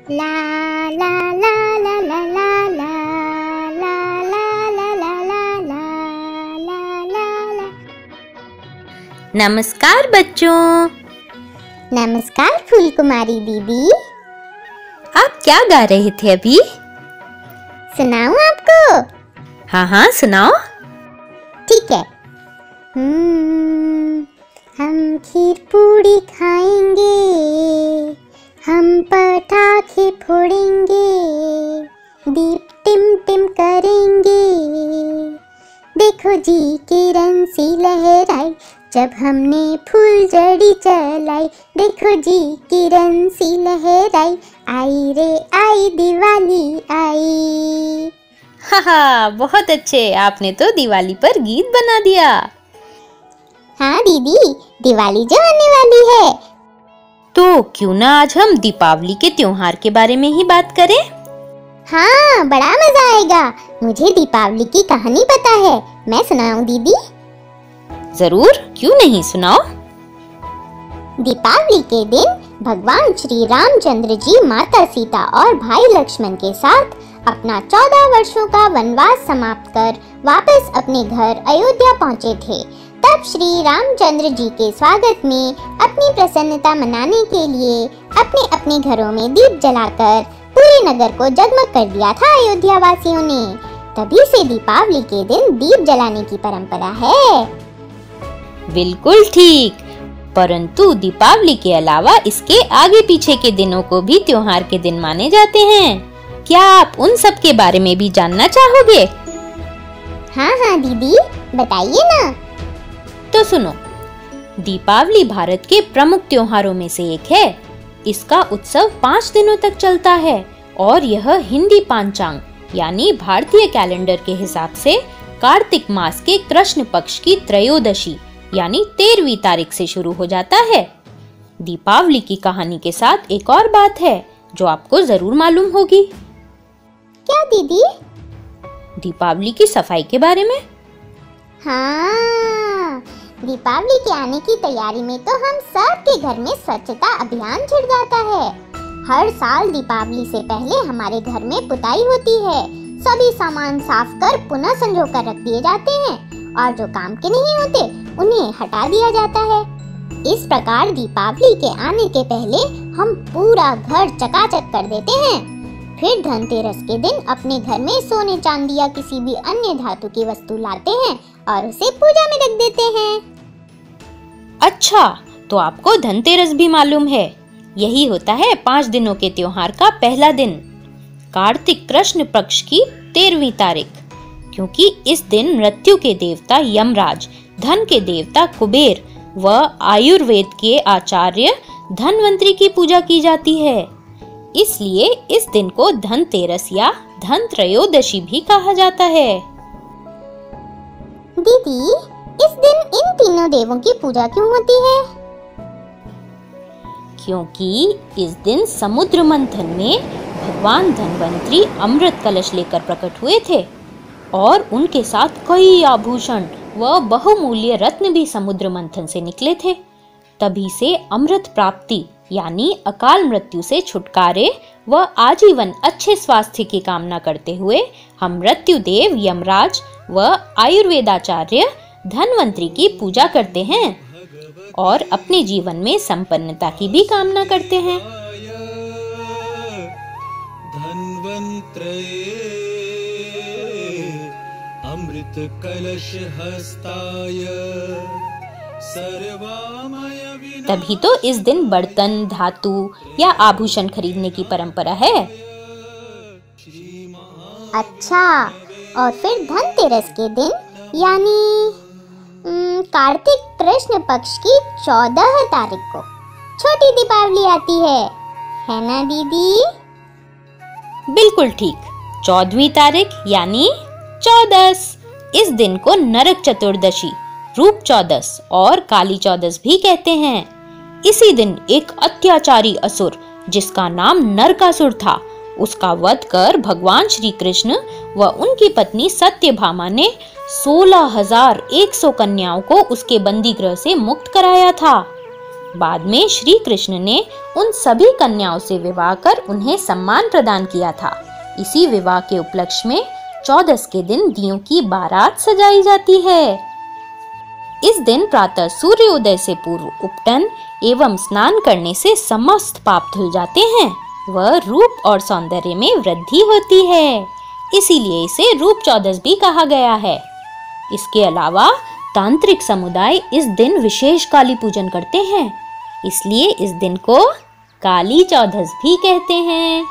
ला ला ला ला ला ला ला ला ला ला ला ला ला ला ला। नमस्कार बच्चों। नमस्कार फूल कुमारी दीदी। आप क्या गा रहे थे अभी? सुनाऊं आपको? हाँ सुनाओ। ठीक है। हम खीर पूड़ी खाएंगे, हम पटाखे फोड़ेंगे, दीप टिम टिम करेंगे। देखो जी किरण सी लहराई जब हमने फुलझड़ी चलाई। देखो जी किरण सी लहराई, आई रे आई दिवाली आई। हाँ बहुत अच्छे, आपने तो दिवाली पर गीत बना दिया। हाँ दीदी, दिवाली जो आने वाली है। तो क्यों ना आज हम दीपावली के त्योहार के बारे में ही बात करें? हाँ बड़ा मजा आएगा। मुझे दीपावली की कहानी पता है, मैं सुनाऊं दीदी? जरूर, क्यों नहीं, सुनाओ। दीपावली के दिन भगवान श्री रामचंद्र जी माता सीता और भाई लक्ष्मण के साथ अपना 14 वर्षों का वनवास समाप्त कर वापस अपने घर अयोध्या पहुंचे थे। तब श्री रामचंद्र जी के स्वागत में अपनी प्रसन्नता मनाने के लिए अपने अपने घरों में दीप जलाकर पूरे नगर को जगमग कर दिया था अयोध्या वासियों ने। तभी से दीपावली के दिन दीप जलाने की परंपरा है। बिल्कुल ठीक, परंतु दीपावली के अलावा इसके आगे पीछे के दिनों को भी त्योहार के दिन माने जाते हैं। क्या आप उन सब के बारे में भी जानना चाहोगे? हाँ दीदी, बताइए ना। तो सुनो, दीपावली भारत के प्रमुख त्योहारों में से एक है। इसका उत्सव 5 दिनों तक चलता है और यह हिंदी पांचांग यानी भारतीय कैलेंडर के हिसाब से कार्तिक मास के कृष्ण पक्ष की त्रयोदशी यानी 13वीं तारीख से शुरू हो जाता है। दीपावली की कहानी के साथ एक और बात है जो आपको जरूर मालूम होगी। क्या दीदी? दीपावली की सफाई के बारे में। हाँ, दीपावली के आने की तैयारी में तो हम सब के घर में स्वच्छता अभियान छिड़ जाता है। हर साल दीपावली से पहले हमारे घर में पुताई होती है। सभी सामान साफ कर पुनः संजो कर रख दिए जाते हैं और जो काम के नहीं होते उन्हें हटा दिया जाता है। इस प्रकार दीपावली के आने के पहले हम पूरा घर चकाचक कर देते हैं। फिर धनतेरस के दिन अपने घर में सोने चांदी या किसी भी अन्य धातु की वस्तु लाते हैं और उसे पूजा में रख देते हैं। अच्छा, तो आपको धनतेरस भी मालूम है। यही होता है 5 दिनों के त्योहार का पहला दिन, कार्तिक कृष्ण पक्ष की 13वीं तारीख। क्योंकि इस दिन मृत्यु के देवता यमराज, धन के देवता कुबेर व आयुर्वेद के आचार्य धनवंतरी की पूजा की जाती है। इसलिए इस दिन को धनतेरस या धन त्रयोदशी भी कहा जाता है। दीदी, इस दिन इन तीनों देवों की पूजा क्यों होती है? क्योंकि इस दिन समुद्र मंथन में भगवान धनवंतरी अमृत कलश लेकर प्रकट हुए थे और उनके साथ कई आभूषण व बहुमूल्य रत्न भी समुद्र मंथन से निकले थे। तभी से अमृत प्राप्ति यानी अकाल मृत्यु से छुटकारे व आजीवन अच्छे स्वास्थ्य की कामना करते हुए हम मृत्यु देव यमराज व आयुर्वेदाचार्य धनवंतरी की पूजा करते हैं और अपने जीवन में संपन्नता की भी कामना करते हैं। अमृत कलश हस्ताय सर्वामय। तभी तो इस दिन बर्तन, धातु या आभूषण खरीदने की परंपरा है। अच्छा, और फिर धनतेरस के दिन यानी कार्तिक कृष्ण पक्ष की 14 तारीख को छोटी दीपावली आती है ना दीदी? बिल्कुल ठीक, 14वीं तारीख यानी 14। इस दिन को नरक चतुर्दशी, रूप चौदस और काली चौदस भी कहते हैं। इसी दिन एक अत्याचारी असुर जिसका नाम नरकासुर था, उसका वध कर भगवान श्री कृष्ण व उनकी पत्नी सत्यभामा ने 16,100 कन्याओं को उसके बंदी गृह से मुक्त कराया था। बाद में श्री कृष्ण ने उन सभी कन्याओं से विवाह कर उन्हें सम्मान प्रदान किया था। इसी विवाह के उपलक्ष्य में 14 के दिन दियों की बारात सजाई जाती है। इस दिन प्रातः सूर्योदय से पूर्व उपटन एवं स्नान करने से समस्त पाप धुल जाते हैं व रूप और सौंदर्य में वृद्धि होती है। इसीलिए इसे रूप 14 भी कहा गया है। इसके अलावा तांत्रिक समुदाय इस दिन विशेष काली पूजन करते हैं, इसलिए इस दिन को काली 14 भी कहते हैं।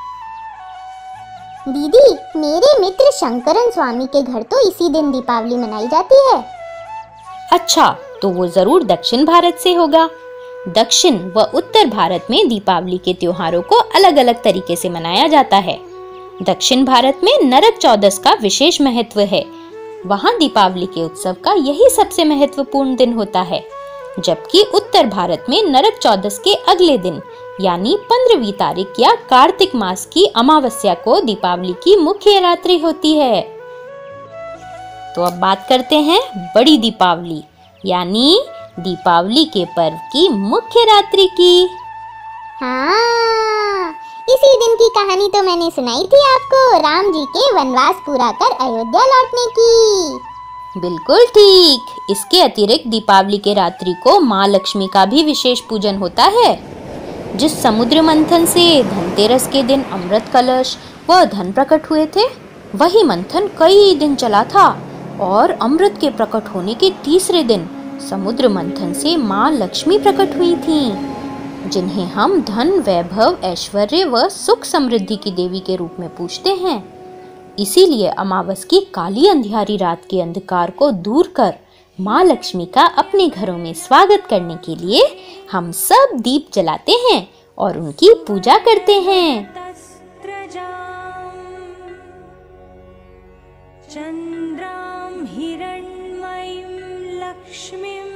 दीदी, मेरे मित्र शंकरन स्वामी के घर तो इसी दिन दीपावली मनाई जाती है। अच्छा, तो वो जरूर दक्षिण भारत से होगा। दक्षिण व उत्तर भारत में दीपावली के त्योहारों को अलग अलग तरीके से मनाया जाता है। दक्षिण भारत में नरक चौदस का विशेष महत्व है। वहाँ दीपावली के उत्सव का यही सबसे महत्वपूर्ण दिन होता है, जबकि उत्तर भारत में नरक चौदस के अगले दिन यानी 15वीं तारीख या कार्तिक मास की अमावस्या को दीपावली की मुख्य रात्रि होती है। तो अब बात करते हैं बड़ी दीपावली यानी दीपावली के पर्व की मुख्य रात्रि की। हाँ, इसी दिन की कहानी तो मैंने सुनाई थी आपको, राम जी के वनवास पूरा कर अयोध्या लौटने की। बिल्कुल ठीक। इसके अतिरिक्त दीपावली के रात्रि को माँ लक्ष्मी का भी विशेष पूजन होता है। जिस समुद्र मंथन से धनतेरस के दिन अमृत कलश व धन प्रकट हुए थे, वही मंथन कई दिन चला था और अमृत के प्रकट होने के तीसरे दिन समुद्र मंथन से माँ लक्ष्मी प्रकट हुई थीं, जिन्हें हम धन, वैभव, ऐश्वर्य व सुख समृद्धि की देवी के रूप में पूजते हैं। इसीलिए अमावस की काली अंधियारी रात के अंधकार को दूर कर माँ लक्ष्मी का अपने घरों में स्वागत करने के लिए हम सब दीप जलाते हैं और उनकी पूजा करते हैं। चंद्रां हिरण्मयीं लक्ष्मीं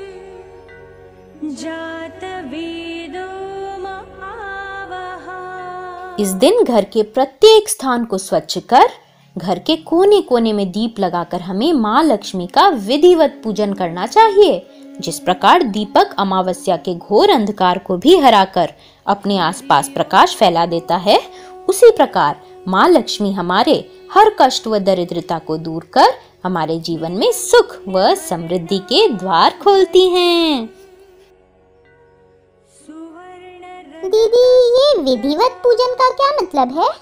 जातवेदो महावहा। इस दिन घर के प्रत्येक स्थान को स्वच्छ कर घर के कोने कोने में दीप लगाकर हमें माँ लक्ष्मी का विधिवत पूजन करना चाहिए। जिस प्रकार दीपक अमावस्या के घोर अंधकार को भी हराकर अपने आसपास प्रकाश फैला देता है, उसी प्रकार माँ लक्ष्मी हमारे हर कष्ट व दरिद्रता को दूर कर हमारे जीवन में सुख व समृद्धि के द्वार खोलती हैं। दीदी, ये विधिवत पूजन का क्या मतलब है?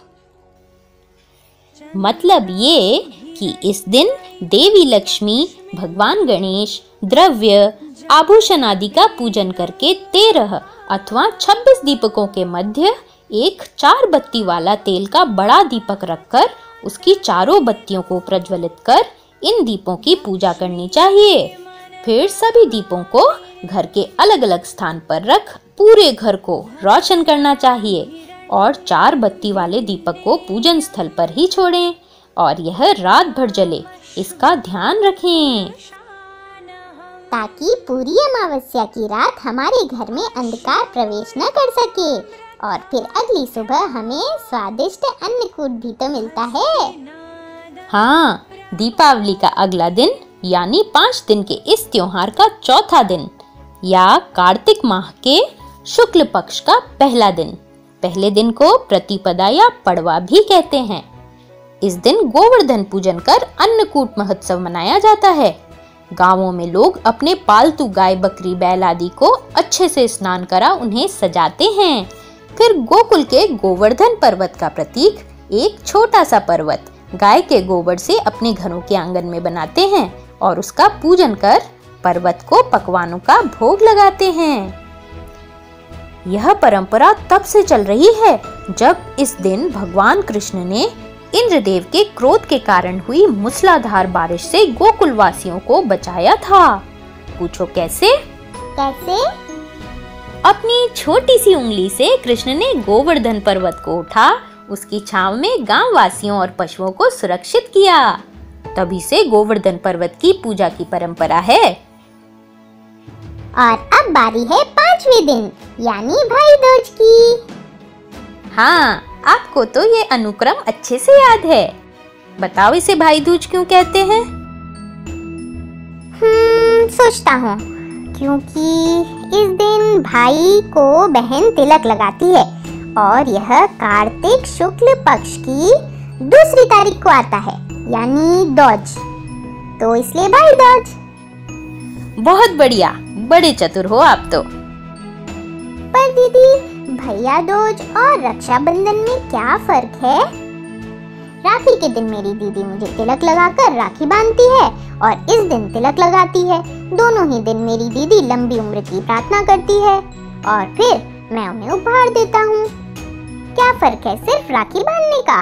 मतलब ये कि इस दिन देवी लक्ष्मी, भगवान गणेश, द्रव्य, आभूषण आदि का पूजन करके 13 अथवा 26 दीपकों के मध्य एक 4 बत्ती वाला तेल का बड़ा दीपक रखकर उसकी चारों बत्तियों को प्रज्वलित कर इन दीपों की पूजा करनी चाहिए। फिर सभी दीपों को घर के अलग अलग स्थान पर रख पूरे घर को रोशन करना चाहिए और 4 बत्ती वाले दीपक को पूजन स्थल पर ही छोड़ें और यह रात भर जले, इसका ध्यान रखें, ताकि पूरी अमावस्या की रात हमारे घर में अंधकार प्रवेश न कर सके और फिर अगली सुबह हमें स्वादिष्ट अन्नकूट भी तो मिलता है। हाँ, दीपावली का अगला दिन यानी 5 दिन के इस त्योहार का चौथा दिन या कार्तिक माह के शुक्ल पक्ष का पहला दिन, पहले दिन को प्रतिपदा या पड़वा भी कहते हैं। इस दिन गोवर्धन पूजन कर अन्नकूट महोत्सव मनाया जाता है। गांवों में लोग अपने पालतू गाय, बकरी, बैल आदि को अच्छे से स्नान करा उन्हें सजाते हैं। फिर गोकुल के गोवर्धन पर्वत का प्रतीक एक छोटा सा पर्वत गाय के गोबर से अपने घरों के आंगन में बनाते हैं और उसका पूजन कर पर्वत को पकवानों का भोग लगाते हैं। यह परंपरा तब से चल रही है जब इस दिन भगवान कृष्ण ने इंद्रदेव के क्रोध के कारण हुई मूसलाधार बारिश से गोकुल वासियों को बचाया था। पूछो कैसे? कैसे? अपनी छोटी सी उंगली से कृष्ण ने गोवर्धन पर्वत को उठा, उसकी छांव में गांव वासियों और पशुओं को सुरक्षित किया। तभी से गोवर्धन पर्वत की पूजा की परंपरा है। और अब बारी है 5वें दिन यानी भाई दूज की। हाँ, आपको तो ये अनुक्रम अच्छे से याद है। बताओ इसे भाई दूज क्यों कहते हैं? सोचता हूँ क्योंकि इस दिन भाई को बहन तिलक लगाती है और यह कार्तिक शुक्ल पक्ष की दूसरी तारीख को आता है, यानी दूज, तो इसलिए भाई दूज। बहुत बढ़िया, बड़े चतुर हो आप तो। पर दीदी, भैया दूज और रक्षाबंधन में क्या फर्क है? राखी के दिन मेरी दीदी मुझे तिलक लगाकर राखी बांधती है और इस दिन तिलक लगाती है। दोनों ही दिन मेरी दीदी लंबी उम्र की प्रार्थना करती है और फिर मैं उन्हें उपहार देता हूँ। क्या फर्क है सिर्फ राखी बांधने का?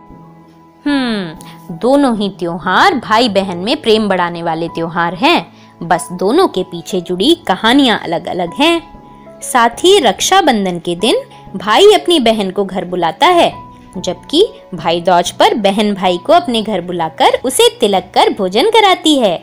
दोनों ही त्योहार भाई बहन में प्रेम बढ़ाने वाले त्योहार हैं। बस दोनों के पीछे जुड़ी कहानियां अलग अलग हैं। साथ ही रक्षाबंधन के दिन भाई अपनी बहन को घर बुलाता है, जबकि भाई दूज पर बहन भाई को अपने घर बुलाकर उसे तिलक कर भोजन कराती है।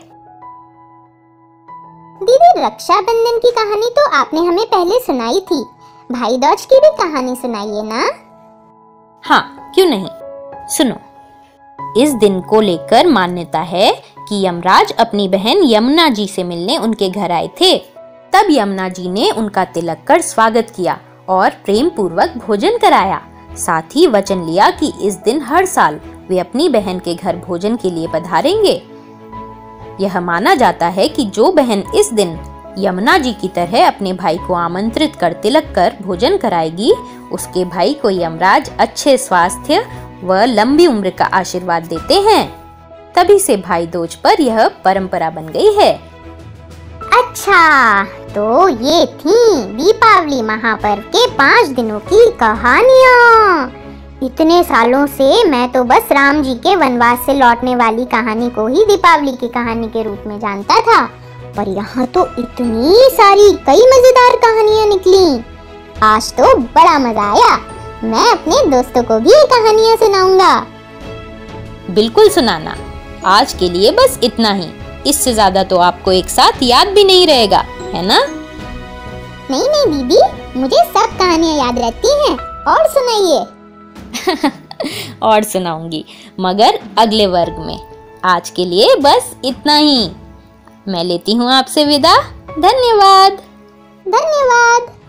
दीदी, रक्षाबंधन की कहानी तो आपने हमें पहले सुनाई थी, भाई दूज की भी कहानी सुनाइए ना। हाँ, क्यों नहीं, सुनो। इस दिन को लेकर मान्यता है कि यमराज अपनी बहन यमुना जी से मिलने उनके घर आए थे। तब यमुना जी ने उनका तिलक कर स्वागत किया और प्रेम पूर्वक भोजन कराया। साथ ही वचन लिया कि इस दिन हर साल वे अपनी बहन के घर भोजन के लिए पधारेंगे। यह माना जाता है कि जो बहन इस दिन यमुना जी की तरह अपने भाई को आमंत्रित कर तिलक कर भोजन कराएगी, उसके भाई को यमराज अच्छे स्वास्थ्य व लंबी उम्र का आशीर्वाद देते हैं। तभी से भाई दूज पर यह परंपरा बन गई है। अच्छा, तो ये थी दीपावली महापर्व के 5 दिनों की कहानियाँ। इतने सालों से मैं तो बस राम जी के वनवास से लौटने वाली कहानी को ही दीपावली की कहानी के रूप में जानता था, पर यहाँ तो इतनी सारी कई मजेदार कहानियाँ निकली। आज तो बड़ा मजा आया। मैं अपने दोस्तों को भी ये कहानियाँ सुनाऊंगा। बिल्कुल सुनाना। आज के लिए बस इतना ही, इससे ज्यादा तो आपको एक साथ याद भी नहीं रहेगा, है ना? नहीं नहीं दीदी, मुझे सब कहानियाँ याद रहती हैं। और सुनाइए। और सुनाऊंगी, मगर अगले वर्ग में। आज के लिए बस इतना ही। मैं लेती हूँ आपसे विदा। धन्यवाद। धन्यवाद।